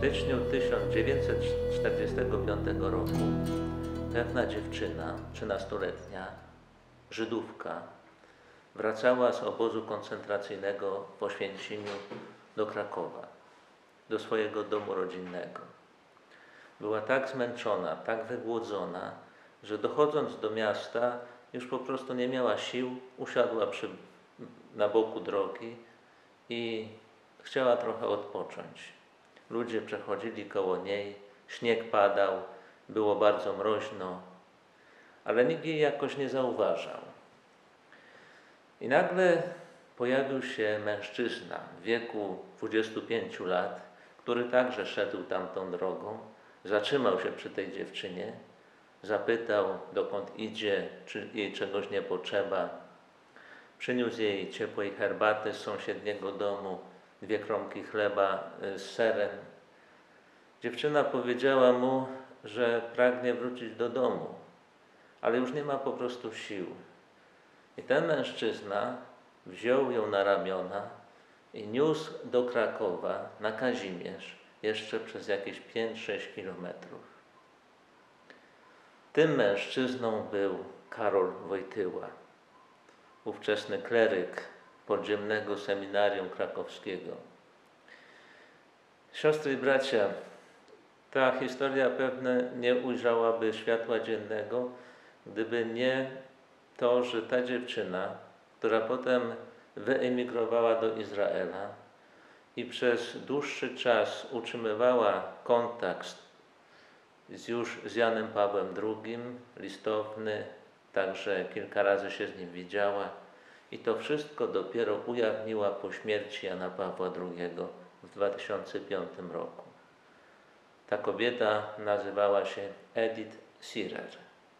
styczniu 1945 roku pewna dziewczyna, 13-letnia, Żydówka, wracała z obozu koncentracyjnego w Oświęcimiu do Krakowa, do swojego domu rodzinnego. Była tak zmęczona, tak wygłodzona, że dochodząc do miasta już po prostu nie miała sił, usiadła na boku drogi i chciała trochę odpocząć. Ludzie przechodzili koło niej, śnieg padał, było bardzo mroźno, ale nikt jej jakoś nie zauważał. I nagle pojawił się mężczyzna w wieku 25 lat, który także szedł tamtą drogą, zatrzymał się przy tej dziewczynie, zapytał, dokąd idzie, czy jej czegoś nie potrzeba. Przyniósł jej ciepłej herbaty z sąsiedniego domu, 2 kromki chleba z serem. Dziewczyna powiedziała mu, że pragnie wrócić do domu, ale już nie ma po prostu sił. I ten mężczyzna wziął ją na ramiona i niósł do Krakowa, na Kazimierz, jeszcze przez jakieś 5-6 kilometrów. Tym mężczyzną był Karol Wojtyła, ówczesny kleryk podziemnego seminarium krakowskiego. Siostry i bracia, ta historia pewnie nie ujrzałaby światła dziennego, gdyby nie to, że ta dziewczyna, która potem wyemigrowała do Izraela i przez dłuższy czas utrzymywała kontakt już z Janem Pawłem II, listowny, także kilka razy się z nim widziała, i to wszystko dopiero ujawniła po śmierci Jana Pawła II w 2005 roku. Ta kobieta nazywała się Edith Sirer.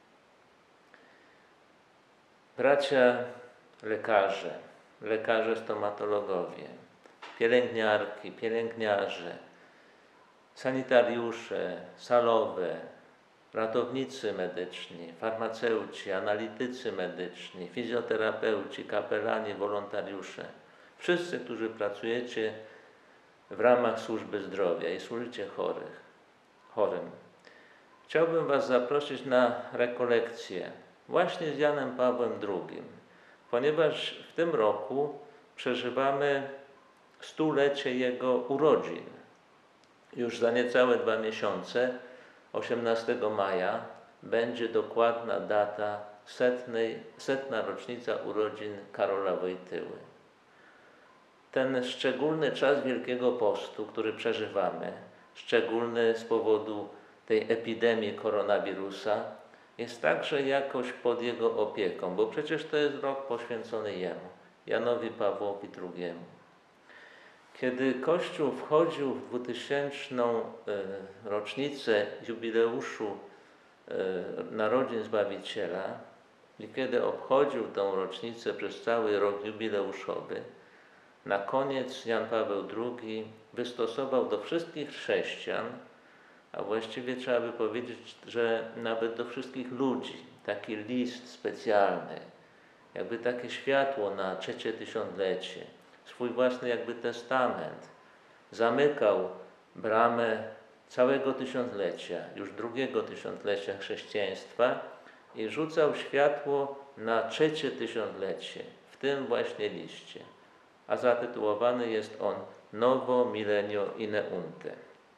Bracia lekarze stomatologowie, pielęgniarki, pielęgniarze, sanitariusze, salowe, ratownicy medyczni, farmaceuci, analitycy medyczni, fizjoterapeuci, kapelani, wolontariusze. Wszyscy, którzy pracujecie w ramach służby zdrowia i służycie chorym. Chciałbym Was zaprosić na rekolekcję właśnie z Janem Pawłem II, ponieważ w tym roku przeżywamy 100-lecie jego urodzin. Już za niecałe 2 miesiące, 18 maja, będzie dokładna data, 100. rocznica urodzin Karola Wojtyły. Ten szczególny czas Wielkiego Postu, który przeżywamy, szczególny z powodu tej epidemii koronawirusa, jest także jakoś pod jego opieką, bo przecież to jest rok poświęcony jemu, Janowi Pawłowi II. Kiedy Kościół wchodził w 2000. Rocznicę jubileuszu narodzin Zbawiciela i kiedy obchodził tą rocznicę przez cały rok jubileuszowy, na koniec Jan Paweł II wystosował do wszystkich chrześcijan, a właściwie trzeba by powiedzieć, że nawet do wszystkich ludzi, taki list specjalny, jakby takie światło na 3. tysiąclecie, swój własny jakby testament. Zamykał bramę całego tysiąclecia, już 2. tysiąclecia chrześcijaństwa i rzucał światło na 3. tysiąclecie w tym właśnie liście. A zatytułowany jest on Novo Millennio Ineunte.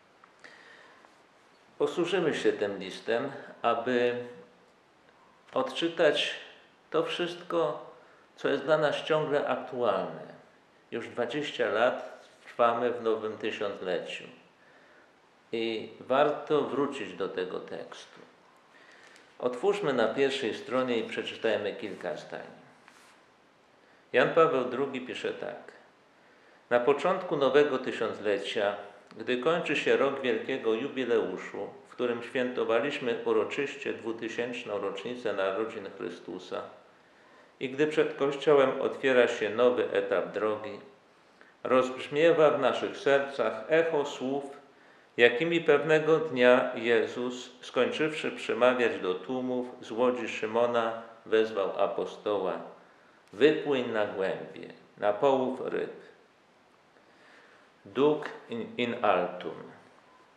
Posłużymy się tym listem, aby odczytać to wszystko, co jest dla nas ciągle aktualne. Już 20 lat trwamy w nowym tysiącleciu i warto wrócić do tego tekstu. Otwórzmy na pierwszej stronie i przeczytajmy kilka zdań. Jan Paweł II pisze tak. Na początku nowego tysiąclecia, gdy kończy się rok wielkiego jubileuszu, w którym świętowaliśmy uroczyście 2000. rocznicę narodzin Chrystusa i gdy przed Kościołem otwiera się nowy etap drogi, rozbrzmiewa w naszych sercach echo słów, jakimi pewnego dnia Jezus, skończywszy przemawiać do tłumów, z łodzi Szymona wezwał apostoła: wypłyń na głębie, na połów ryb. Duc in altum.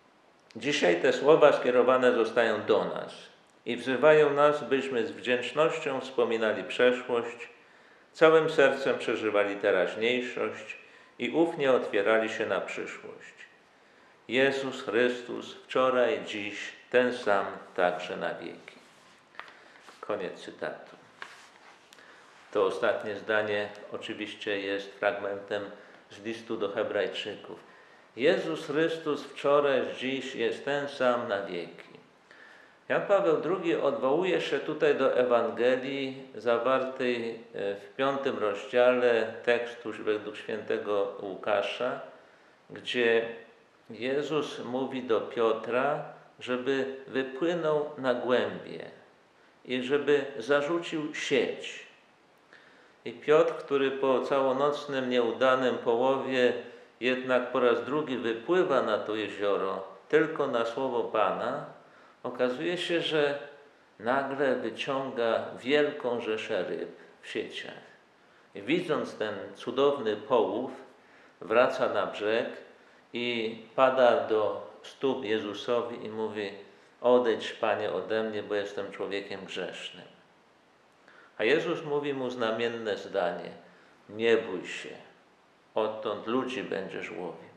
Dzisiaj te słowa skierowane zostają do nas i wzywają nas, byśmy z wdzięcznością wspominali przeszłość, całym sercem przeżywali teraźniejszość i ufnie otwierali się na przyszłość. Jezus Chrystus wczoraj, dziś, ten sam także na wieki. Koniec cytatu. To ostatnie zdanie oczywiście jest fragmentem z listu do Hebrajczyków. Jezus Chrystus wczoraj, dziś jest ten sam na wieki. Jan Paweł II odwołuje się tutaj do Ewangelii zawartej w 5 rozdziale tekstu według świętego Łukasza, gdzie Jezus mówi do Piotra, żeby wypłynął na głębie i żeby zarzucił sieć. I Piotr, który po całonocnym, nieudanym połowie jednak po raz drugi wypływa na to jezioro tylko na słowo Pana, okazuje się, że nagle wyciąga wielką rzeszę ryb w sieciach. I widząc ten cudowny połów, wraca na brzeg i pada do stóp Jezusowi i mówi: odejdź, Panie, ode mnie, bo jestem człowiekiem grzesznym. A Jezus mówi mu znamienne zdanie: nie bój się, odtąd ludzi będziesz łowił.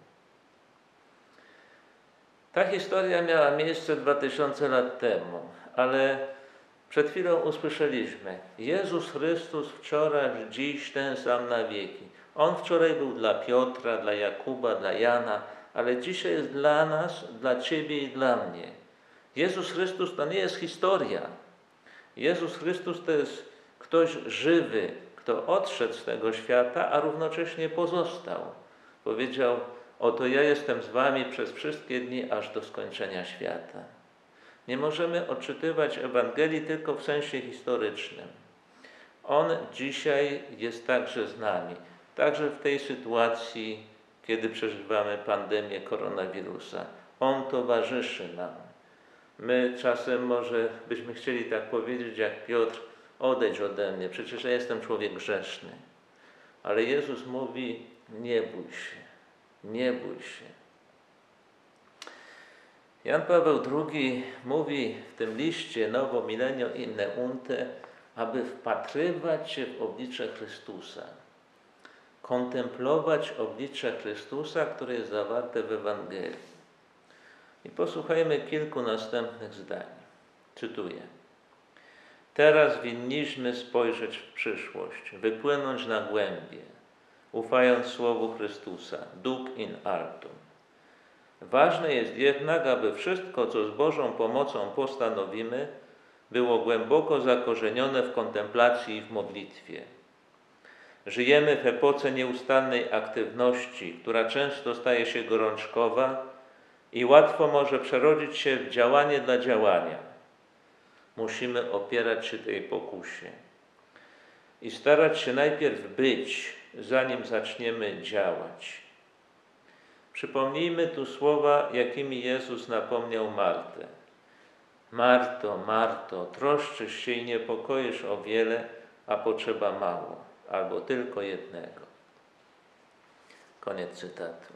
Ta historia miała miejsce 2000 lat temu, ale przed chwilą usłyszeliśmy: Jezus Chrystus wczoraj, dziś, ten sam na wieki. On wczoraj był dla Piotra, dla Jakuba, dla Jana, ale dzisiaj jest dla nas, dla Ciebie i dla mnie. Jezus Chrystus to nie jest historia. Jezus Chrystus to jest ktoś żywy, kto odszedł z tego świata, a równocześnie pozostał. Powiedział: oto ja jestem z wami przez wszystkie dni, aż do skończenia świata. Nie możemy odczytywać Ewangelii tylko w sensie historycznym. On dzisiaj jest także z nami, także w tej sytuacji, kiedy przeżywamy pandemię koronawirusa. On towarzyszy nam. My czasem może byśmy chcieli tak powiedzieć jak Piotr: odejdź ode mnie, przecież ja jestem człowiek grzeszny. Ale Jezus mówi: nie bój się, nie bój się. Jan Paweł II mówi w tym liście Novo Millennio Inneunte, aby wpatrywać się w oblicze Chrystusa, kontemplować oblicze Chrystusa, które jest zawarte w Ewangelii. I posłuchajmy kilku następnych zdań. Cytuję: teraz winniśmy spojrzeć w przyszłość, wypłynąć na głębie, ufając Słowu Chrystusa, duc in altum. Ważne jest jednak, aby wszystko, co z Bożą pomocą postanowimy, było głęboko zakorzenione w kontemplacji i w modlitwie. Żyjemy w epoce nieustannej aktywności, która często staje się gorączkowa i łatwo może przerodzić się w działanie dla działania. Musimy opierać się tej pokusie i starać się najpierw być, zanim zaczniemy działać. Przypomnijmy tu słowa, jakimi Jezus napomniał Martę. Marto, Marto, troszczysz się i niepokoisz o wiele, a potrzeba mało, albo tylko jednego. Koniec cytatu.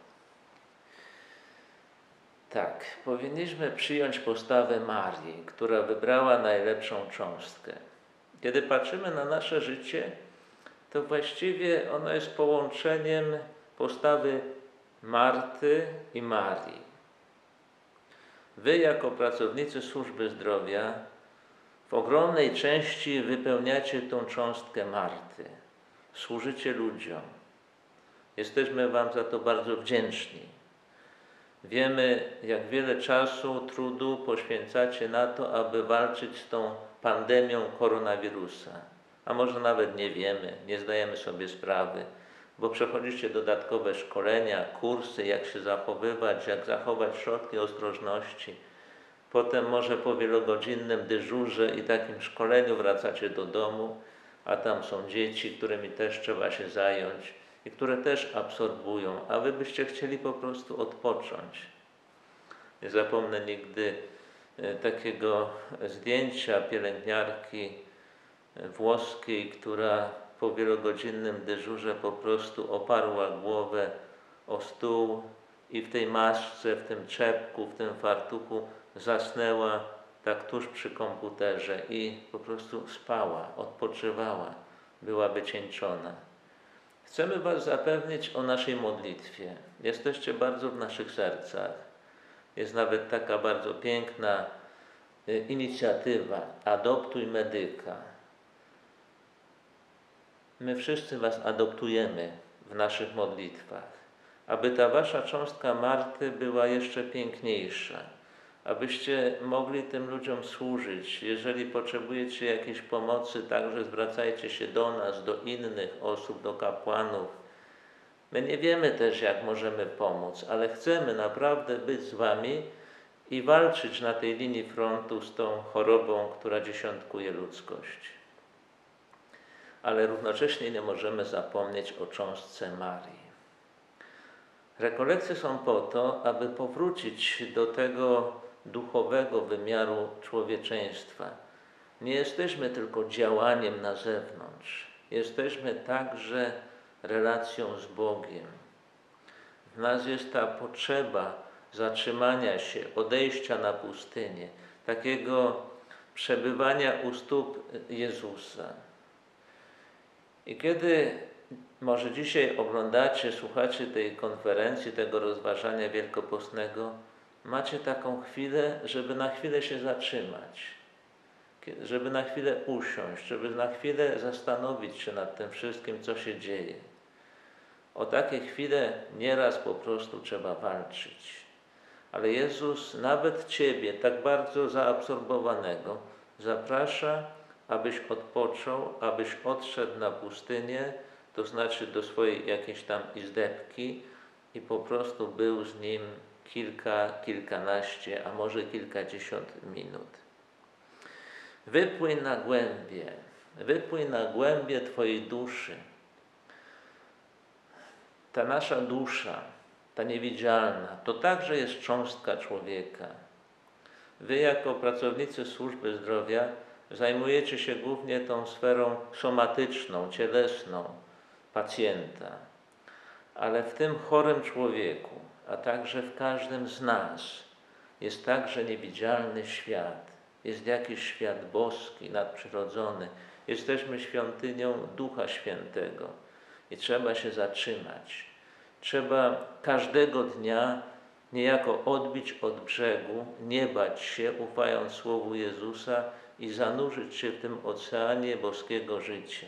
Tak, powinniśmy przyjąć postawę Marii, która wybrała najlepszą cząstkę. Kiedy patrzymy na nasze życie, to właściwie ono jest połączeniem postawy Marty i Marii. Wy, jako pracownicy służby zdrowia, w ogromnej części wypełniacie tą cząstkę Marty. Służycie ludziom. Jesteśmy wam za to bardzo wdzięczni. Wiemy, jak wiele czasu, trudu poświęcacie na to, aby walczyć z tą pandemią koronawirusa. A może nawet nie wiemy, nie zdajemy sobie sprawy, bo przechodzicie dodatkowe szkolenia, kursy, jak się zachowywać, jak zachować środki ostrożności. Potem może po wielogodzinnym dyżurze i takim szkoleniu wracacie do domu, a tam są dzieci, którymi też trzeba się zająć i które też absorbują, a wy byście chcieli po prostu odpocząć. Nie zapomnę nigdy takiego zdjęcia pielęgniarki włoskiej, która po wielogodzinnym dyżurze po prostu oparła głowę o stół i w tej masce, w tym czepku, w tym fartuchu zasnęła tak tuż przy komputerze i po prostu spała, odpoczywała, była wycieńczona. Chcemy Was zapewnić o naszej modlitwie. Jesteście bardzo w naszych sercach. Jest nawet taka bardzo piękna inicjatywa Adoptuj Medyka. My wszyscy Was adoptujemy w naszych modlitwach, aby ta Wasza cząstka Marty była jeszcze piękniejsza, abyście mogli tym ludziom służyć. Jeżeli potrzebujecie jakiejś pomocy, także zwracajcie się do nas, do innych osób, do kapłanów. My nie wiemy też, jak możemy pomóc, ale chcemy naprawdę być z Wami i walczyć na tej linii frontu z tą chorobą, która dziesiątkuje ludzkość. Ale równocześnie nie możemy zapomnieć o cząstce Marii. Rekolekcje są po to, aby powrócić do tego duchowego wymiaru człowieczeństwa. Nie jesteśmy tylko działaniem na zewnątrz. Jesteśmy także relacją z Bogiem. W nas jest ta potrzeba zatrzymania się, odejścia na pustynię, takiego przebywania u stóp Jezusa. I kiedy może dzisiaj oglądacie, słuchacie tej konferencji, tego rozważania wielkopostnego, macie taką chwilę, żeby na chwilę się zatrzymać, żeby na chwilę usiąść, żeby na chwilę zastanowić się nad tym wszystkim, co się dzieje. O takie chwile nieraz po prostu trzeba walczyć. Ale Jezus nawet Ciebie, tak bardzo zaabsorbowanego, zaprasza, abyś odpoczął, abyś odszedł na pustynię, to znaczy do swojej jakiejś tam izdebki i po prostu był z Nim kilkanaście, a może kilkadziesiąt minut. Wypłyń na głębie Twojej duszy. Ta nasza dusza, ta niewidzialna, to także jest cząstka człowieka. Wy jako pracownicy służby zdrowia zajmujecie się głównie tą sferą somatyczną, cielesną pacjenta. Ale w tym chorym człowieku, a także w każdym z nas jest także niewidzialny świat. Jest jakiś świat boski, nadprzyrodzony. Jesteśmy świątynią Ducha Świętego i trzeba się zatrzymać. Trzeba każdego dnia niejako odbić od brzegu, nie bać się, ufając Słowu Jezusa i zanurzyć się w tym oceanie boskiego życia.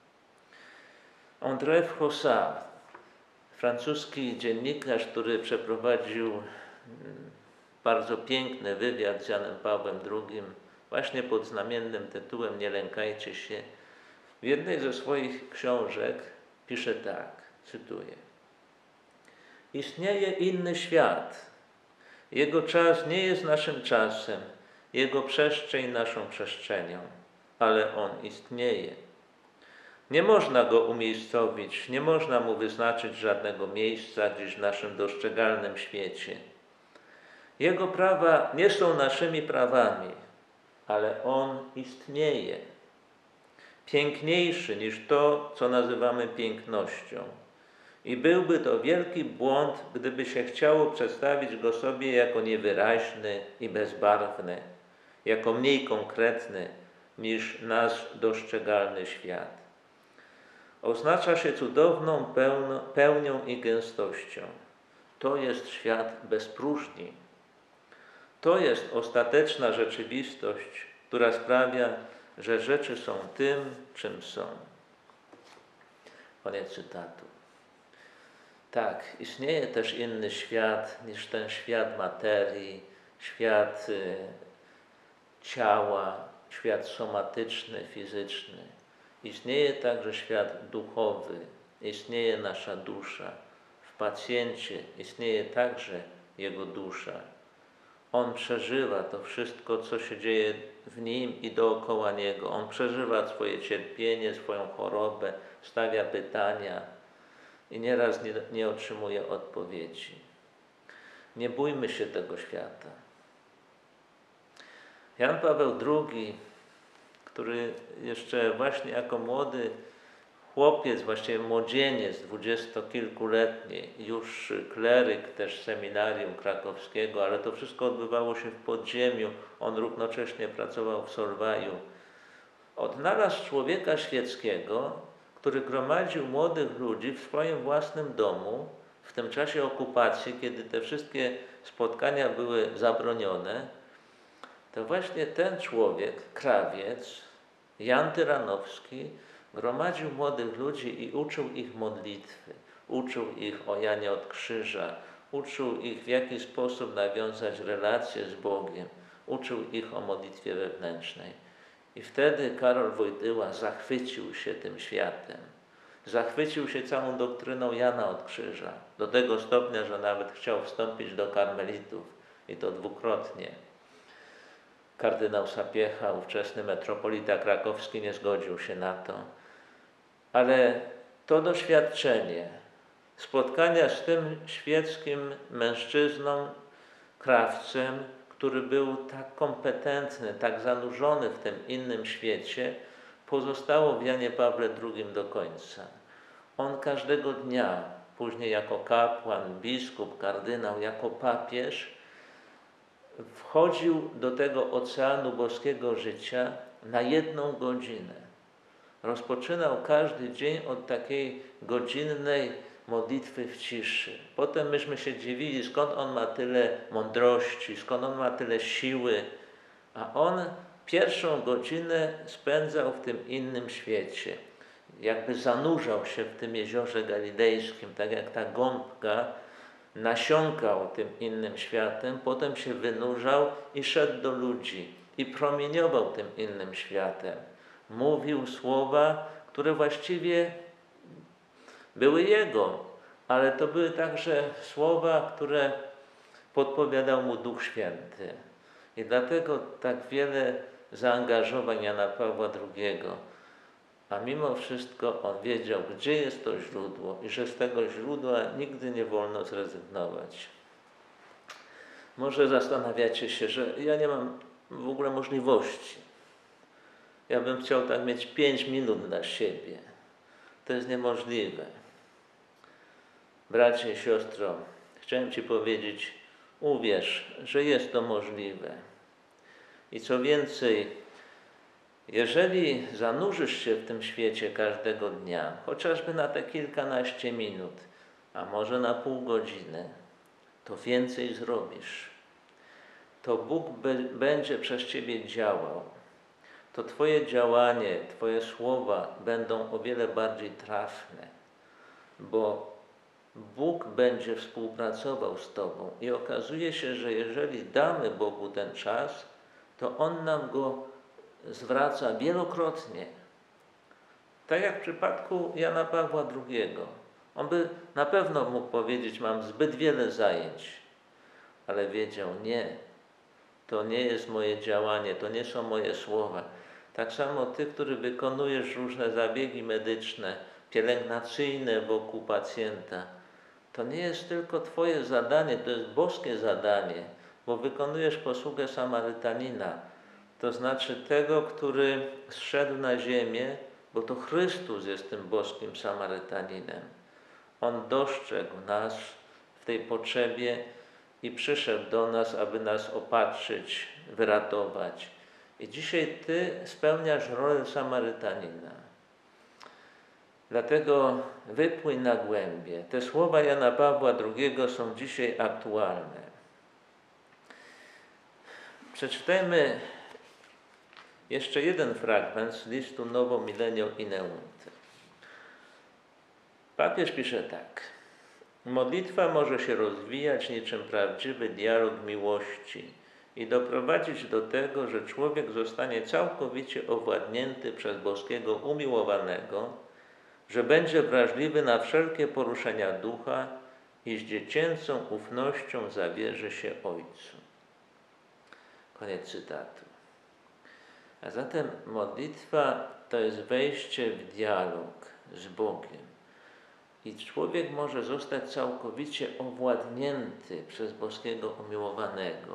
André Froissart, francuski dziennikarz, który przeprowadził bardzo piękny wywiad z Janem Pawłem II, właśnie pod znamiennym tytułem Nie lękajcie się, w jednej ze swoich książek pisze tak, cytuję: Istnieje inny świat. Jego czas nie jest naszym czasem, jego przestrzeń naszą przestrzenią, ale on istnieje. Nie można go umiejscowić, nie można mu wyznaczyć żadnego miejsca gdzieś w naszym dostrzegalnym świecie. Jego prawa nie są naszymi prawami, ale on istnieje. Piękniejszy niż to, co nazywamy pięknością. I byłby to wielki błąd, gdyby się chciało przedstawić go sobie jako niewyraźny i bezbarwny, jako mniej konkretny niż nasz dostrzegalny świat. Oznacza się cudowną pełnią i gęstością. To jest świat bez próżni. To jest ostateczna rzeczywistość, która sprawia, że rzeczy są tym, czym są. Koniec cytatu. Tak, istnieje też inny świat niż ten świat materii, świat ciała, świat somatyczny, fizyczny. Istnieje także świat duchowy, istnieje nasza dusza. W pacjencie istnieje także jego dusza. On przeżywa to wszystko, co się dzieje w nim i dookoła niego. On przeżywa swoje cierpienie, swoją chorobę, stawia pytania i nieraz nie otrzymuje odpowiedzi. Nie bójmy się tego świata. Jan Paweł II, który jeszcze właśnie jako młody chłopiec, właściwie młodzieniec, dwudziestokilkuletni, już kleryk też seminarium krakowskiego, ale to wszystko odbywało się w podziemiu. On równocześnie pracował w Solwaju. Odnalazł człowieka świeckiego, który gromadził młodych ludzi w swoim własnym domu w tym czasie okupacji, kiedy te wszystkie spotkania były zabronione. To właśnie ten człowiek, krawiec, Jan Tyranowski, gromadził młodych ludzi i uczył ich modlitwy, uczył ich o Janie od Krzyża, uczył ich w jaki sposób nawiązać relacje z Bogiem, uczył ich o modlitwie wewnętrznej. I wtedy Karol Wojtyła zachwycił się tym światem. Zachwycił się całą doktryną Jana od Krzyża, do tego stopnia, że nawet chciał wstąpić do karmelitów i to dwukrotnie. Kardynał Sapiecha, ówczesny metropolita krakowski, nie zgodził się na to. Ale to doświadczenie spotkania z tym świeckim mężczyzną, krawcem, który był tak kompetentny, tak zanurzony w tym innym świecie, pozostało w Janie Pawle II do końca. On każdego dnia, później jako kapłan, biskup, kardynał, jako papież, wchodził do tego oceanu boskiego życia na 1 godzinę. Rozpoczynał każdy dzień od takiej godzinnej modlitwy w ciszy. Potem myśmy się dziwili, skąd on ma tyle mądrości, skąd on ma tyle siły, a on 1 godzinę spędzał w tym innym świecie. Jakby zanurzał się w tym jeziorze galilejskim, tak jak ta gąbka nasiąkał tym innym światem, potem się wynurzał i szedł do ludzi i promieniował tym innym światem. Mówił słowa, które właściwie były jego, ale to były także słowa, które podpowiadał mu Duch Święty. I dlatego tak wiele zaangażowań Jana Pawła II. A mimo wszystko on wiedział, gdzie jest to źródło i że z tego źródła nigdy nie wolno zrezygnować. Może zastanawiacie się, że ja nie mam w ogóle możliwości. Ja bym chciał tak mieć 5 minut dla siebie. To jest niemożliwe. Bracie i siostro, chciałem Ci powiedzieć, uwierz, że jest to możliwe. I co więcej, jeżeli zanurzysz się w tym świecie każdego dnia, chociażby na te kilkanaście minut, a może na pół godziny, to więcej zrobisz. To Bóg będzie przez Ciebie działał. To Twoje działanie, Twoje słowa będą o wiele bardziej trafne, bo Bóg będzie współpracował z Tobą i okazuje się, że jeżeli damy Bogu ten czas, to On nam go zwraca wielokrotnie. Tak jak w przypadku Jana Pawła II. On by na pewno mógł powiedzieć, mam zbyt wiele zajęć, ale wiedział, nie, to nie jest moje działanie, to nie są moje słowa. Tak samo Ty, który wykonujesz różne zabiegi medyczne, pielęgnacyjne wokół pacjenta, to nie jest tylko Twoje zadanie, to jest boskie zadanie, bo wykonujesz posługę Samarytanina, to znaczy tego, który zszedł na ziemię, bo to Chrystus jest tym boskim Samarytaninem. On dostrzegł nas w tej potrzebie i przyszedł do nas, aby nas opatrzyć, wyratować. I dzisiaj Ty spełniasz rolę Samarytanina. Dlatego wypłyń na głębie. Te słowa Jana Pawła II są dzisiaj aktualne. Przeczytajmy jeszcze jeden fragment z listu Novo Millenium Ineunte. Papież pisze tak. Modlitwa może się rozwijać niczym prawdziwy dialog miłości i doprowadzić do tego, że człowiek zostanie całkowicie owładnięty przez boskiego umiłowanego, że będzie wrażliwy na wszelkie poruszenia ducha i z dziecięcą ufnością zawierzy się Ojcu. Koniec cytatu. A zatem modlitwa to jest wejście w dialog z Bogiem. I człowiek może zostać całkowicie owładnięty przez boskiego umiłowanego.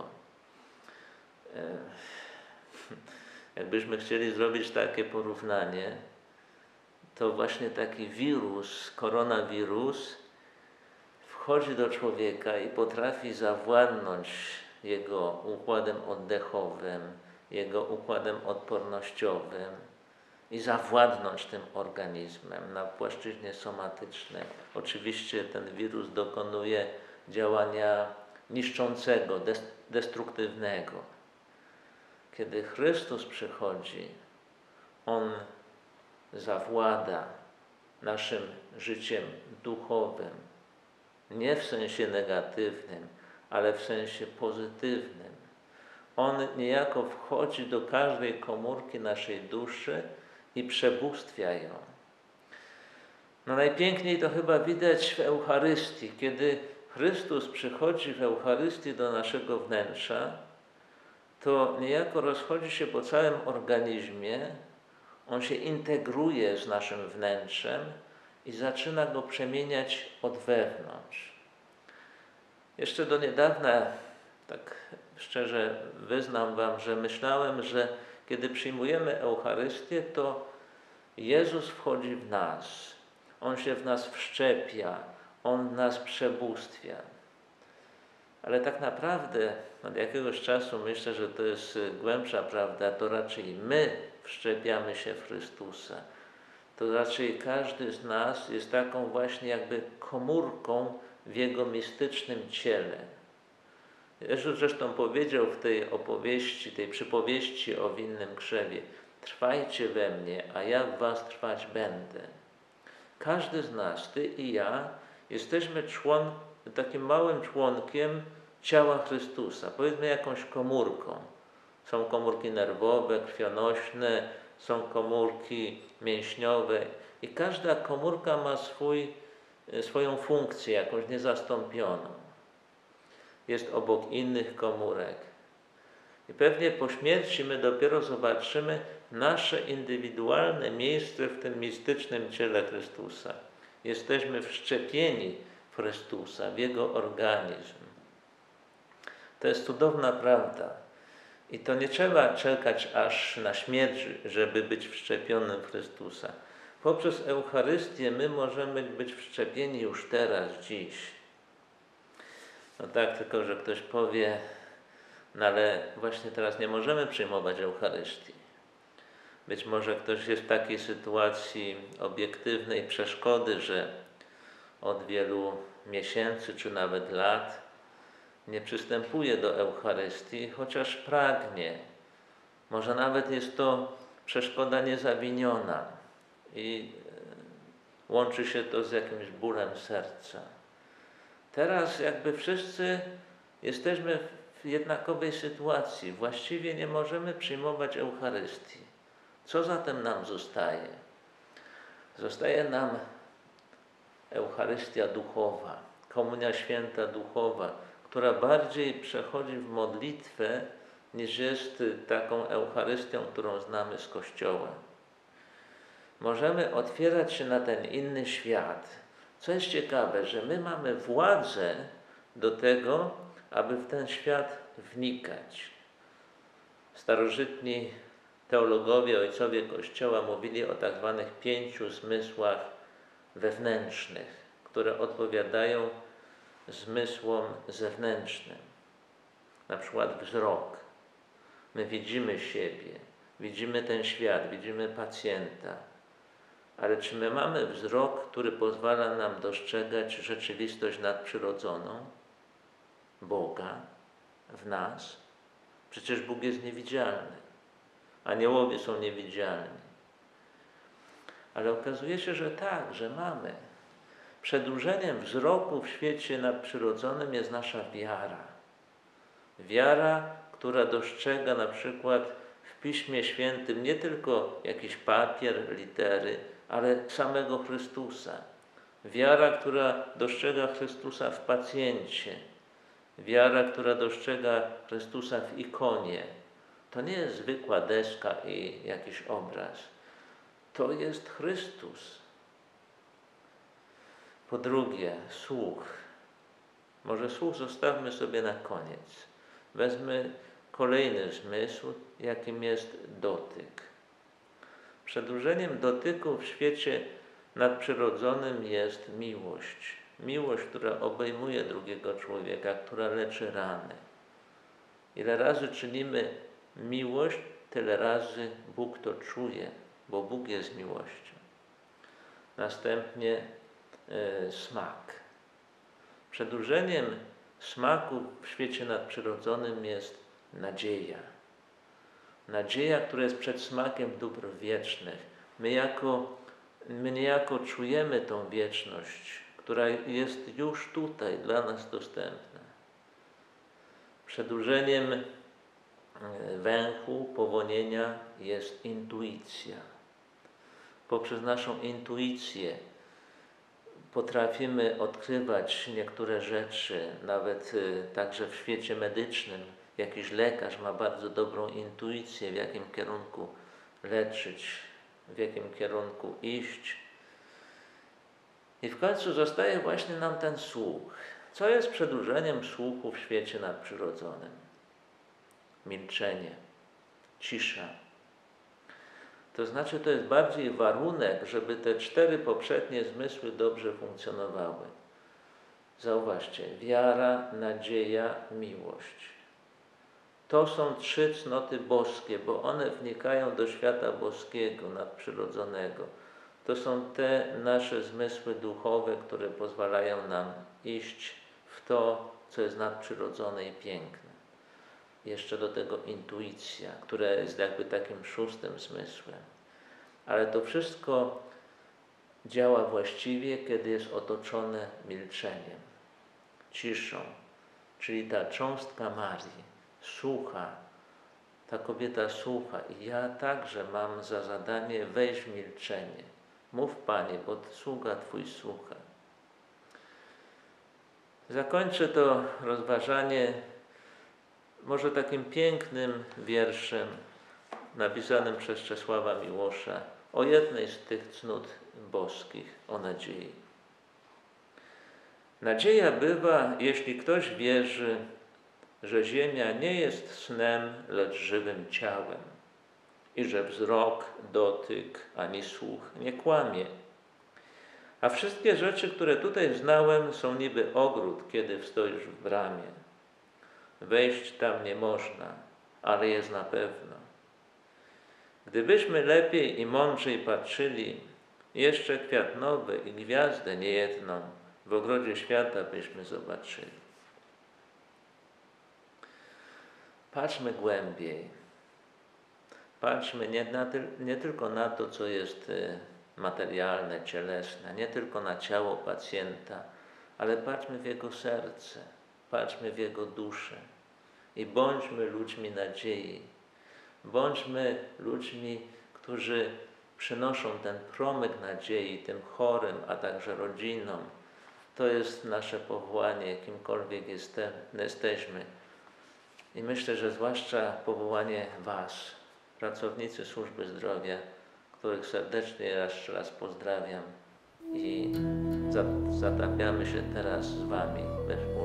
Jakbyśmy chcieli zrobić takie porównanie, to właśnie taki wirus, koronawirus, wchodzi do człowieka i potrafi zawładnąć jego układem oddechowym, jego układem odpornościowym i zawładnąć tym organizmem na płaszczyźnie somatycznej. Oczywiście ten wirus dokonuje działania niszczącego, destruktywnego. Kiedy Chrystus przychodzi, On zawłada naszym życiem duchowym, nie w sensie negatywnym, ale w sensie pozytywnym. On niejako wchodzi do każdej komórki naszej duszy i przebóstwia ją. No najpiękniej to chyba widać w Eucharystii. Kiedy Chrystus przychodzi w Eucharystii do naszego wnętrza, to niejako rozchodzi się po całym organizmie, On się integruje z naszym wnętrzem i zaczyna go przemieniać od wewnątrz. Jeszcze do niedawna, tak szczerze wyznam wam, że myślałem, że kiedy przyjmujemy Eucharystię, to Jezus wchodzi w nas. On się w nas wszczepia, On w nas przebóstwia. Ale tak naprawdę od jakiegoś czasu myślę, że to jest głębsza prawda, to raczej my wszczepiamy się w Chrystusa. To raczej każdy z nas jest taką właśnie jakby komórką w Jego mistycznym ciele. Jezus zresztą powiedział w tej opowieści, tej przypowieści o winnym krzewie: trwajcie we mnie, a ja w was trwać będę. Każdy z nas, ty i ja, jesteśmy takim małym członkiem ciała Chrystusa, powiedzmy jakąś komórką. Są komórki nerwowe, krwionośne, są komórki mięśniowe i każda komórka ma swoją funkcję, jakąś niezastąpioną. Jest obok innych komórek. I pewnie po śmierci my dopiero zobaczymy nasze indywidualne miejsce w tym mistycznym ciele Chrystusa. Jesteśmy wszczepieni w Chrystusa, w Jego organizm. To jest cudowna prawda. I to nie trzeba czekać aż na śmierć, żeby być wszczepionym w Chrystusa. Poprzez Eucharystię my możemy być wszczepieni już teraz, dziś. No tak, tylko że ktoś powie, no ale właśnie teraz nie możemy przyjmować Eucharystii. Być może ktoś jest w takiej sytuacji obiektywnej przeszkody, że od wielu miesięcy czy nawet lat nie przystępuje do Eucharystii, chociaż pragnie. Może nawet jest to przeszkoda niezawiniona i łączy się to z jakimś bólem serca. Teraz jakby wszyscy jesteśmy w jednakowej sytuacji. Właściwie nie możemy przyjmować Eucharystii. Co zatem nam zostaje? Zostaje nam Eucharystia duchowa, Komunia Święta duchowa, która bardziej przechodzi w modlitwę, niż jest taką Eucharystią, którą znamy z Kościoła. Możemy otwierać się na ten inny świat. Co jest ciekawe, że my mamy władzę do tego, aby w ten świat wnikać. Starożytni teologowie, ojcowie Kościoła mówili o tak zwanych 5 zmysłach wewnętrznych, które odpowiadają zmysłom zewnętrznym. Na przykład wzrok. My widzimy siebie, widzimy ten świat, widzimy pacjenta. Ale czy my mamy wzrok, który pozwala nam dostrzegać rzeczywistość nadprzyrodzoną? Boga w nas? Przecież Bóg jest niewidzialny. Aniołowie są niewidzialni. Ale okazuje się, że tak, że mamy. Przedłużeniem wzroku w świecie nadprzyrodzonym jest nasza wiara. Wiara, która dostrzega na przykład w Piśmie Świętym nie tylko jakiś papier, litery, ale samego Chrystusa. Wiara, która dostrzega Chrystusa w pacjencie. Wiara, która dostrzega Chrystusa w ikonie. To nie jest zwykła deska i jakiś obraz. To jest Chrystus. Po drugie, słuch. Może słuch zostawmy sobie na koniec. Wezmę kolejny zmysł, jakim jest dotyk. Przedłużeniem dotyku w świecie nadprzyrodzonym jest miłość. Miłość, która obejmuje drugiego człowieka, która leczy rany. Ile razy czynimy miłość, tyle razy Bóg to czuje, bo Bóg jest miłością. Następnie smak. Przedłużeniem smaku w świecie nadprzyrodzonym jest nadzieja. Nadzieja, która jest przed smakiem dóbr wiecznych. My niejako czujemy tą wieczność, która jest już tutaj dla nas dostępna. Przedłużeniem węchu, powonienia jest intuicja. Poprzez naszą intuicję potrafimy odkrywać niektóre rzeczy, nawet także w świecie medycznym. Jakiś lekarz ma bardzo dobrą intuicję, w jakim kierunku leczyć, w jakim kierunku iść. I w końcu zostaje właśnie nam ten słuch. Co jest przedłużeniem słuchu w świecie nadprzyrodzonym? Milczenie, cisza. To znaczy, to jest bardziej warunek, żeby te 4 poprzednie zmysły dobrze funkcjonowały. Zauważcie, wiara, nadzieja, miłość. To są 3 cnoty boskie, bo one wnikają do świata boskiego, nadprzyrodzonego. To są te nasze zmysły duchowe, które pozwalają nam iść w to, co jest nadprzyrodzone i piękne. Jeszcze do tego intuicja, która jest jakby takim 6. zmysłem. Ale to wszystko działa właściwie, kiedy jest otoczone milczeniem, ciszą, czyli ta cząstka Marii słucha, ta kobieta słucha i ja także mam za zadanie wejść w milczenie. Mów, Panie, bo sługa Twój słucha. Zakończę to rozważanie może takim pięknym wierszem napisanym przez Czesława Miłosza o jednej z tych cnót boskich, o nadziei. Nadzieja bywa, jeśli ktoś wierzy, że ziemia nie jest snem, lecz żywym ciałem i że wzrok, dotyk ani słuch nie kłamie. A wszystkie rzeczy, które tutaj znałem, są niby ogród, kiedy stoisz w bramie. Wejść tam nie można, ale jest na pewno. Gdybyśmy lepiej i mądrzej patrzyli, jeszcze kwiat nowy i gwiazdę niejedną w ogrodzie świata byśmy zobaczyli. Patrzmy głębiej. Patrzmy nie tylko na to, co jest materialne, cielesne, nie tylko na ciało pacjenta, ale patrzmy w jego serce, patrzmy w jego duszę i bądźmy ludźmi nadziei. Bądźmy ludźmi, którzy przynoszą ten promyk nadziei tym chorym, a także rodzinom. To jest nasze powołanie, kimkolwiek jesteśmy. I myślę, że zwłaszcza powołanie Was, pracownicy służby zdrowia, których serdecznie jeszcze raz pozdrawiam i zatapiamy się teraz z Wami